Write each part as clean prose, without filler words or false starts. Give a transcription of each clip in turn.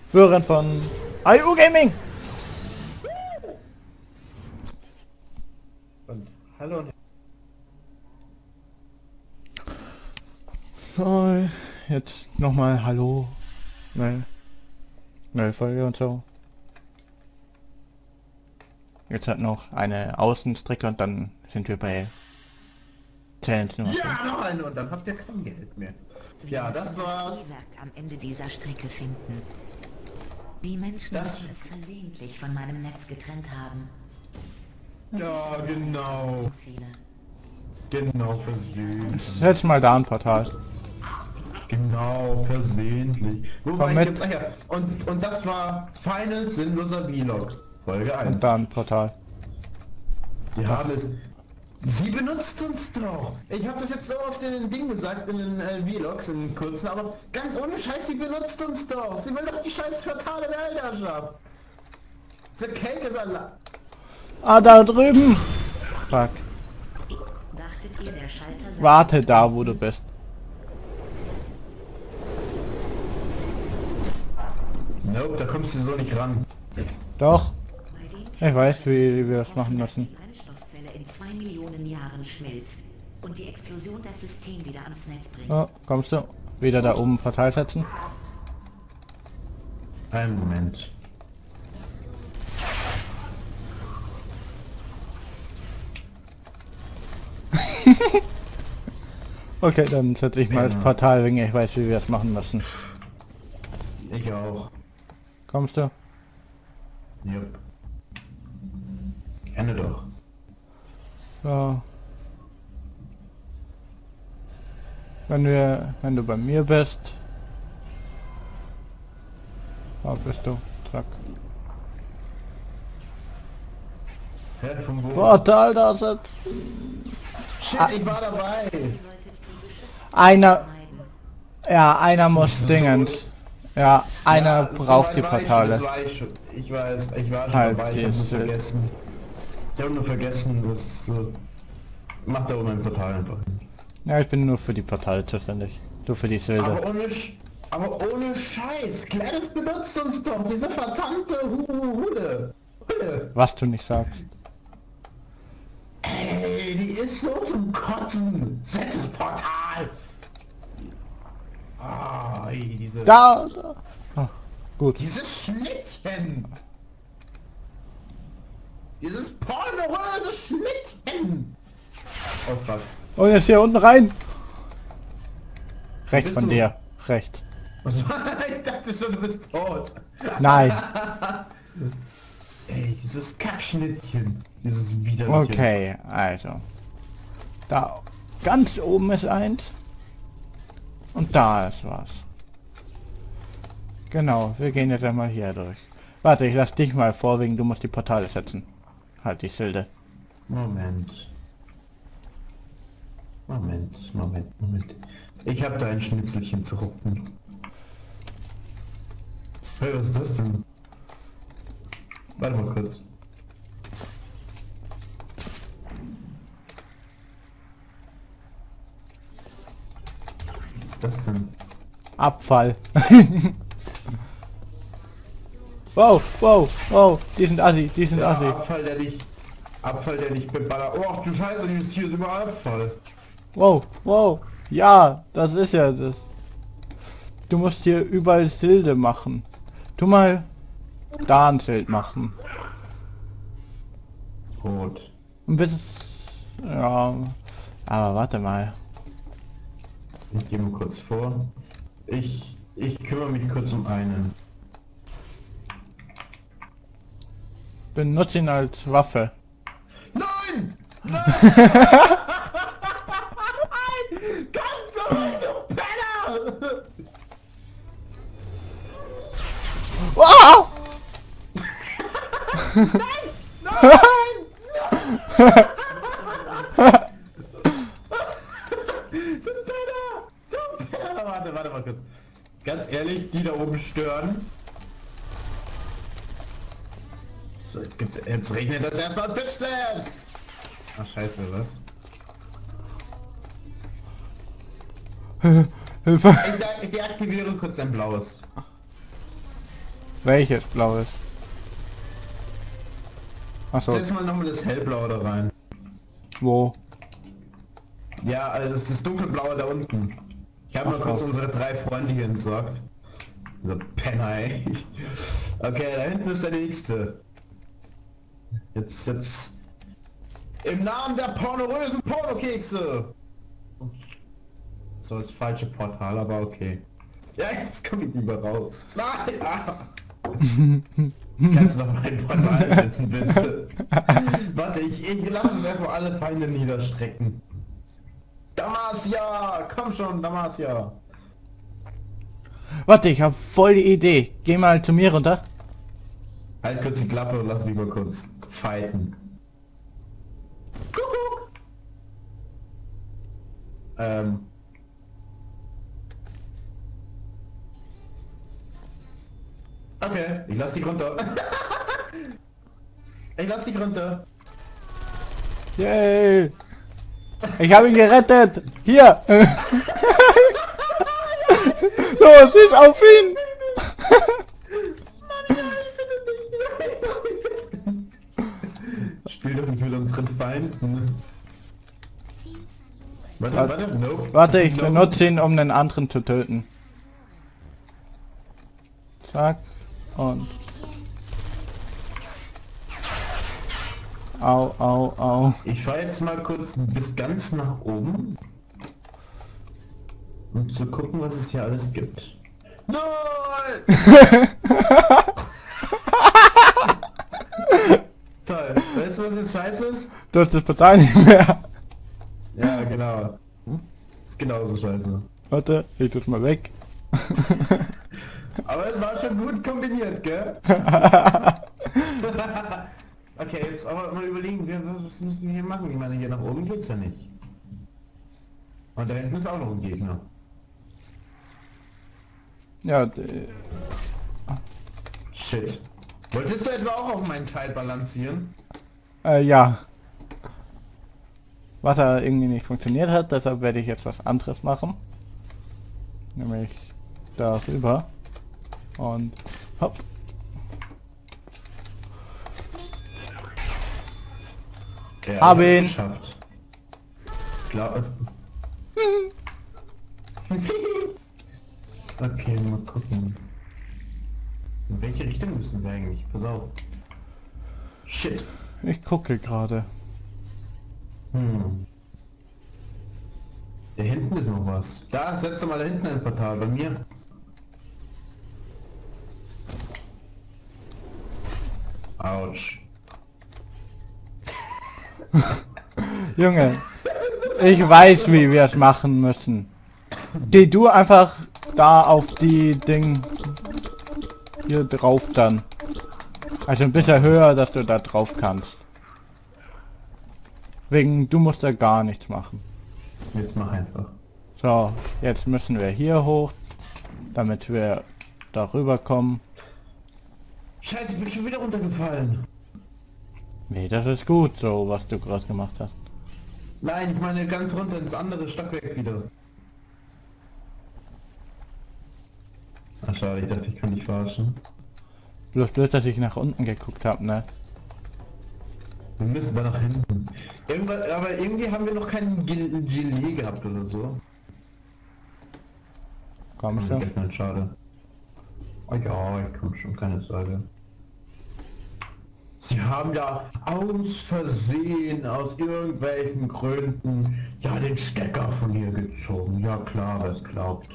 Führerin von IU Gaming. Und hallo und So, jetzt nochmal Hallo. Neue Folge und so. Jetzt hat noch eine Außenstrecke und dann sind wir bei Challenge Nummer 5. ja, noch eine und dann habt ihr kein Geld mehr. Ja, das war's. Werk am Ende dieser Strecke finden. Die Menschen müssen es versehentlich von meinem Netz getrennt haben. Ja, genau. Fehler. Genau, versehentlich. Jetzt mal da ein Portal. Genau, versehentlich. Komm Wobei mit. ich jetzt, und das war Final Sinnloser Vlog. Folge 1. Und da ein Portal. Sie haben es... Sie benutzt uns doch! Ich habe das jetzt so auf den Ding gesagt, in den Vlogs, in den kurzen, aber ganz ohne Scheiß, sie benutzt uns doch! Sie will doch die scheiß fatale Weltherrschaft! The cake is a... Ah, da drüben! Fuck. Dachtet ihr, der Schalter sei... Warte da, wo du bist. Nope, da kommst du so nicht ran. Doch, bei dem ich weiß, wie wir das machen müssen. die Brennstoffzelle in 2 Millionen Jahren schmilzt und die Explosion das System wieder ans Netz bringt. Oh, kommst du? Wieder da oben Portal setzen? Einen Moment. Okay, dann setze ich mal das Ja. Portal, wegen ich weiß, wie wir das machen müssen. Ich auch. Kommst du? Jupp. Gerne doch. So. Wenn du bei mir bist. Da bist du. Zack. Hä, von wo? Portal da setzen. Shit, ich war dabei! Ihr solltet die geschützten Einer, vermeiden. ja, einer muss dingend. Ja, einer Ja, braucht die soweit war ich schon, Portale. das war ich schon. Ich war schon Halt dabei, ich habe nur diese- vergessen. Ich habe nur vergessen, dass so... Mach da oben ein Portal einfach hin. Ja, ich bin nur für die Portale zuständig. Du für die Silde. Aber ohne Scheiß, Gladys benutzt uns doch, diese verdammte Hude. Was du nicht sagst. Ey, die ist so zum Kotzen. Setz das Portal. Ah, ey, diese... Da! Ah, gut. Dieses Schnittchen. Dieses pornöse Schnittchen. Oh fuck. Oh, jetzt hier unten rein! Rechts bist von du? dir. Rechts. Ich dachte schon, du bist tot. Nein. Ey, dieses Kackschnittchen. Dieses widerliche. Okay, also. Da ganz oben ist eins. Und da ist was. Genau, wir gehen jetzt einmal hier durch. Warte, ich lass dich mal vor, wegen du musst die Portale setzen. Halt die Silde. Moment. Ich habe da ein Schnitzelchen zu ruppen. Hey, was ist das denn? Warte mal kurz. Was ist das denn? Abfall. Wow, wow, wow, die sind assi, die sind Ja, assi. Abfall, der dich beballert. Oh, ach du Scheiße, hier ist überall Abfall. Wow, wow, ja, das ist ja das. Du musst hier überall Silde machen. Tu mal da ein Schild machen. Gut. Und bis... Ja, aber warte mal. Ich gehe mal kurz vor. Ich kümmere mich kurz um einen. Benutze ihn als Waffe. Nein! Nein! Ganz so, du Penner! Wow! Du Penner! Warte mal kurz. Ganz ehrlich, die da oben stören. So, jetzt regnet das erstmal Bitches! Ach scheiße, was? Hilfe! Ich deaktiviere kurz ein blaues. Welches blaues? Achso, Setz mal nochmal das hellblaue da rein. wo? Ja, also das ist das dunkelblaue da unten. Ich habe mal Ach kurz so. unsere 3 Freunde hier entsorgt. So Penner, ey. Okay, da hinten ist der nächste. Jetzt. Im Namen der pornorösen Pornokekse! So, das falsche Portal, aber okay. Ja, jetzt komm ich lieber raus. Nein! Ah. Kannst du noch mein Portal setzen, bitte? Warte, ich lasse uns erstmal alle Feinde niederstrecken. Damasia! Komm schon, Damasia! Warte, ich habe voll die Idee. Geh mal zu mir runter. Halt kurz die Klappe und lass mich mal kurz fighten. Kuckuck! Okay, ich lass dich runter. Ich lass dich runter. Yay! Ich habe ihn gerettet! Hier! Los, ich auf ihn! Spiel doch nicht mit unseren Feinden. Warte, nope. Warte, ich Nope. benutze ihn, um den anderen zu töten. Zack. Und... Au, au, au. Ich fahre jetzt mal kurz bis ganz nach oben. Um zu gucken, was es hier alles gibt. Nein! Toll. Weißt du, was jetzt scheiße ist? Du hast das Portal nicht mehr. Ja, genau. Ist genauso scheiße. Warte, ich tu's mal weg. Aber es war schon gut kombiniert, gell? Okay, jetzt aber mal überlegen, was müssen wir hier machen? Ich meine, hier nach oben geht's ja nicht. Und da hinten ist auch noch ein Gegner. Ja, Shit. Wolltest du etwa auch auf meinen Teil balancieren? ja. Was er irgendwie nicht funktioniert hat, deshalb werde ich jetzt was anderes machen. Nämlich darüber. Und hopp. Ja, Hab ich hab's ihn. geschafft. Klar. Okay, mal gucken. In welche Richtung müssen wir eigentlich? Pass auf. Shit. Ich gucke gerade. Da hinten ist noch was. Da, setz doch mal da hinten ein Portal bei mir. Autsch. Junge, ich weiß, wie wir es machen müssen. Geh du einfach da auf die Ding hier drauf dann. Also ein bisschen höher, dass du da drauf kannst. Wegen, du musst da gar nichts machen. Jetzt mach einfach. So, jetzt müssen wir hier hoch, damit wir darüber kommen. Scheiße, ich bin schon wieder runtergefallen. Nee, das ist gut so, was du gerade gemacht hast. Nein, ich meine ganz runter ins andere Stockwerk wieder. Ach schade, ich dachte, ich kann dich verarschen. Bloß blöd, dass ich nach unten geguckt habe, ne? Wir müssen da nach hinten. Irgendwas, aber irgendwie haben wir noch keinen Gilet gehabt oder so. Komm schon. Nein, schade. Oh ja, ich komm schon, keine Sorge. Sie haben ja aus Versehen, aus irgendwelchen Gründen, ja den Stecker von hier gezogen. Ja klar, wer es glaubt.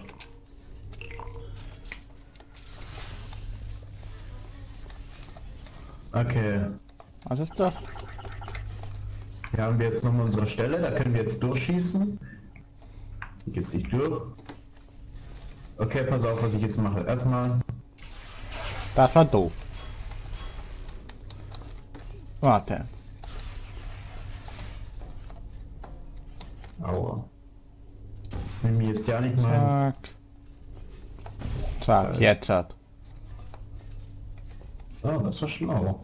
Okay. Was ist das? Hier haben wir jetzt nochmal unsere Stelle, da können wir jetzt durchschießen. Hier geht's nicht durch. Okay, pass auf, was ich jetzt mache. Erstmal... Das war doof. Warte. Aua. Das nehme ich jetzt ja nicht mal. Zack. Zack, jetzt hat. Oh, das war schlau.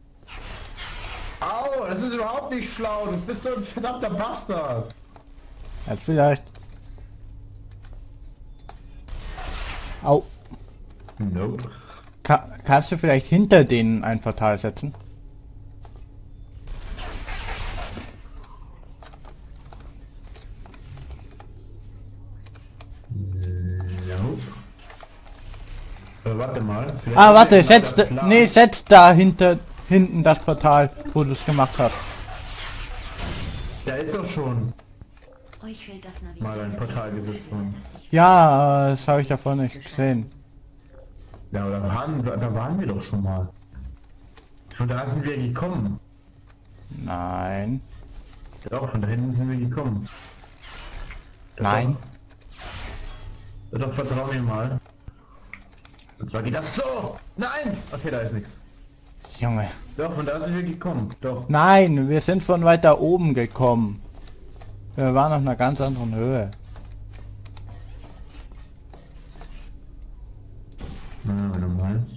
Au, das ist überhaupt nicht schlau. Du bist so ein verdammter Bastard. Jetzt vielleicht. Au. Nope. Kannst du vielleicht hinter denen ein Portal setzen? Nope. Warte mal. Ah, warte, setz da hinten das Portal, wo du es gemacht hast. Da ist doch schon Euch fehlt das mal ein Portal gesetzt worden. Ja, das habe ich davon nicht gesehen. Ja, aber da waren wir doch schon mal. Von da sind wir gekommen. Nein. Doch, von da hinten sind wir gekommen. Nein. Doch, vertrau mir mal. Und zwar geht das so! Nein! Okay, da ist nichts. Junge. Doch, von da sind wir gekommen. Doch. Nein, wir sind von weiter oben gekommen. Wir waren auf einer ganz anderen Höhe. Na, wenn du meinst.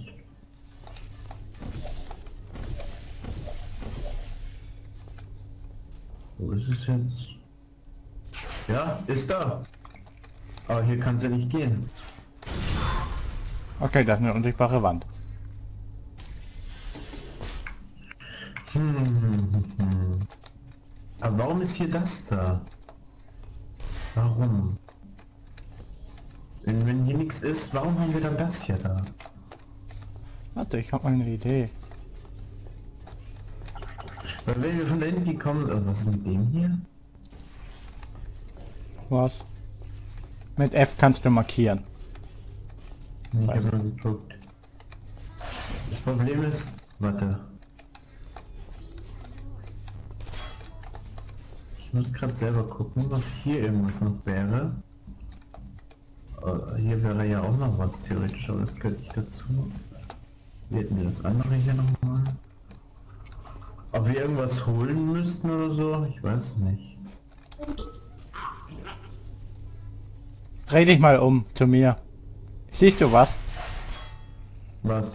Wo ist es jetzt? Ja, ist da. Aber hier kann es ja nicht gehen. Okay, das ist eine unsichtbare Wand. Aber warum ist hier das da? Warum? Wenn hier nichts ist, warum haben wir dann das hier da? Warte, ich habe mal eine Idee. Weil wenn wir von da hinten gekommen sind, was ist mit dem hier? Was? Mit F kannst du markieren. Ich habe nur geguckt. Das Problem ist, warte. Ich muss gerade selber gucken, ob hier irgendwas noch wäre. Hier wäre ja auch noch was theoretisch, aber das gehört nicht dazu. Wir hätten wir das andere hier nochmal. Ob wir irgendwas holen müssten oder so, ich weiß es nicht. Dreh dich mal um zu mir. Siehst du was? Was?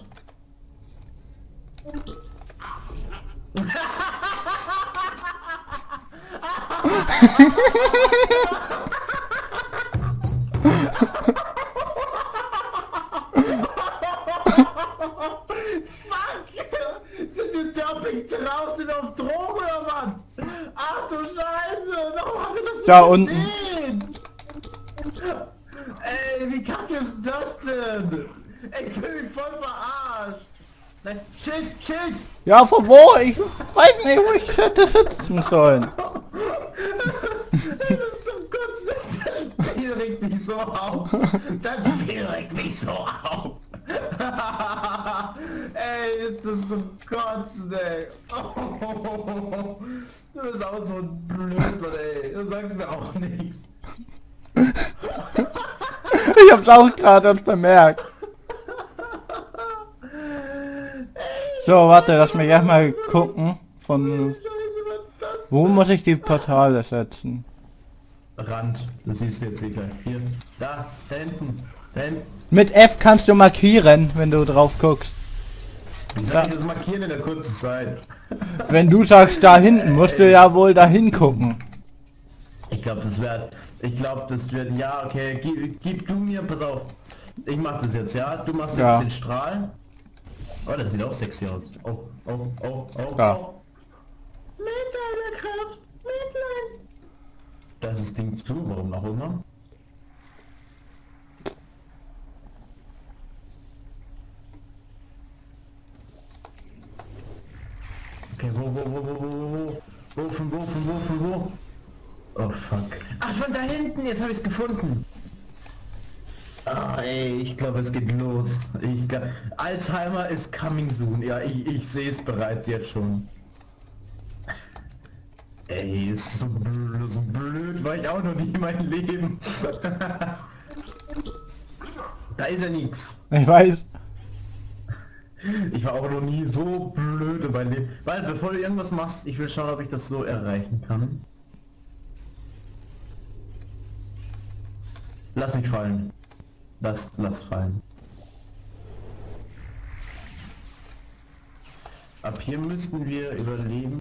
Sind wir doppelt draußen auf Drogen oder was? Ach du Scheiße! Warum haben wir das nicht Da unten. gesehen? Ey, wie kacke ist das denn? Ey, ich fühl mich voll verarscht! Nein, Schild! Ja, von wo? Ich weiß nicht, wo ich hätte sitzen sollen. Das ist so gut, das Spiel regt mich so auf! Das Spiel regt mich so auf! Ey, ist das zum Kotzen, ey! Oh, du bist auch so blöd, Mann, ey! Du sagst mir auch nichts! Ich hab's auch gerade erst bemerkt. So, warte, lass mich erstmal gucken. Von wo muss ich die Portale setzen? Rand, du siehst jetzt egal. Hier, da hinten, da hinten. Mit F kannst du markieren, wenn du drauf guckst. Wie soll ich das markieren in der kurzen Zeit? Wenn du sagst da hinten, musst du ja wohl da hingucken. Ich glaube, das wird, ja, okay, gib du mir, pass auf. Ich mach das jetzt, ja? Du machst Ja. jetzt den Strahl. Oh, das sieht auch sexy aus. Oh. Ja. Oh. Mit deiner Kraft, Mitleid. Das ist Ding zu, warum auch immer. Okay, wo? Von wo? Oh fuck. Ach, von da hinten, jetzt habe ich es gefunden. Ah, ey, ich glaube, es geht los. Alzheimer ist coming soon. Ja, ich sehe es bereits jetzt schon. Ey, ist so blöd war ich auch noch nie in meinem Leben. Da ist ja nichts. Ich weiß. Ich war auch noch nie so blöd in meinem Leben. Weil, bevor du irgendwas machst, ich will schauen, ob ich das so erreichen kann. Lass mich fallen. Lass fallen. Ab hier müssten wir überleben.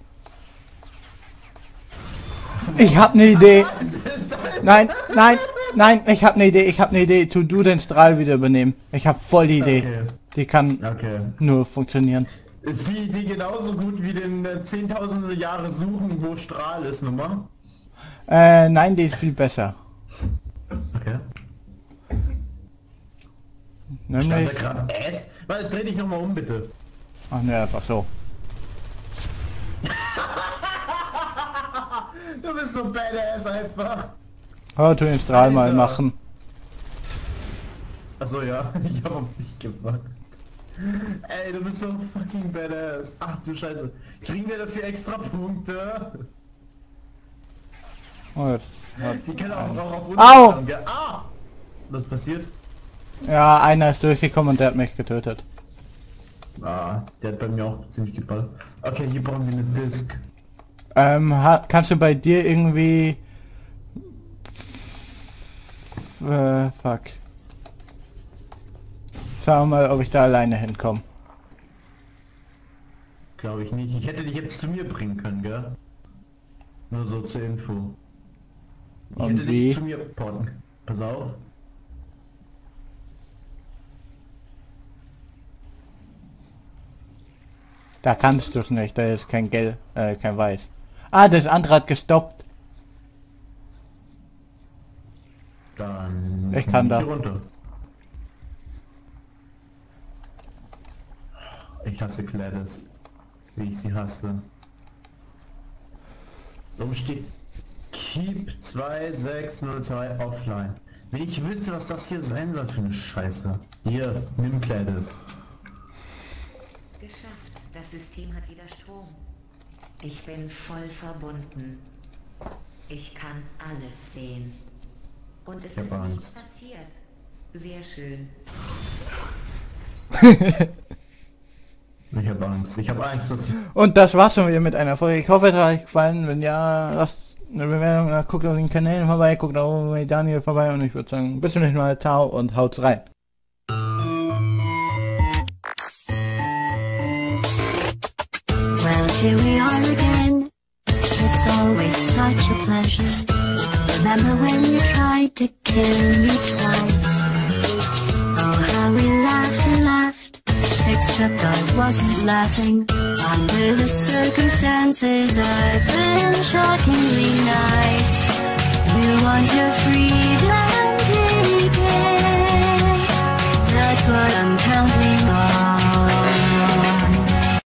Ich hab eine Idee. Nein, Nein, ich habe eine Idee, Tu du den Strahl wieder übernehmen. Ich habe voll die Idee. Okay. Die kann nur funktionieren. Ist die Idee genauso gut wie den 10.000 Jahre suchen, wo Strahl ist, Nummer? Nein, die ist viel besser. Okay. Nämlich... Warte, dreh dich nochmal um, bitte. Ach ne, einfach so. Du bist so badass einfach. Oh, tu den Strahl mal machen. Achso, ja, ich hab auf dich gemacht. Ey, du bist so fucking badass. Ach du Scheiße. Kriegen wir dafür extra Punkte? Oh, Die können auch auf uns Au! haben, gell? Ah! Was passiert? ja, einer ist durchgekommen und der hat mich getötet. Ah, der hat bei mir auch ziemlich geballert. Okay, hier brauchen wir eine Disk. Kannst du bei dir irgendwie... fuck. Schau mal, ob ich da alleine hinkomme. Glaube ich nicht. Ich hätte dich jetzt zu mir bringen können, gell? Nur so zur Info. Ich Und hätte wie? dich zu mir porten. Pass auf. Da kannst du es nicht, da ist kein Gelb, kein Weiß. Ah, das andere hat gestoppt. Dann... Ich kann da. hier runter. Ich hasse Gladys. Wie ich sie hasse. Oben steht Keep 2602 offline. Wenn ich wüsste, was das hier sein soll für eine Scheiße. Hier, nimm Gladys. Geschafft. Das System hat wieder Strom. Ich bin voll verbunden. Ich kann alles sehen. Und es ist nichts passiert. Sehr schön. Ich habe Angst. Ich habe Angst, dass... Und das war's schon wieder mit einer Folge. Ich hoffe, es hat euch gefallen. Wenn ja, lasst eine Bewertung, guckt auf den Kanälen vorbei, guckt auch bei Daniel vorbei und ich würde sagen, bis zum nächsten Mal, ciao und haut rein. Well, here we are again. It's always such a pleasure. Remember when you tried to kill me twice? Oh, how we laughed and laughed. Except I wasn't laughing. Under the circumstances, I've been shockingly nice. You want your freedom?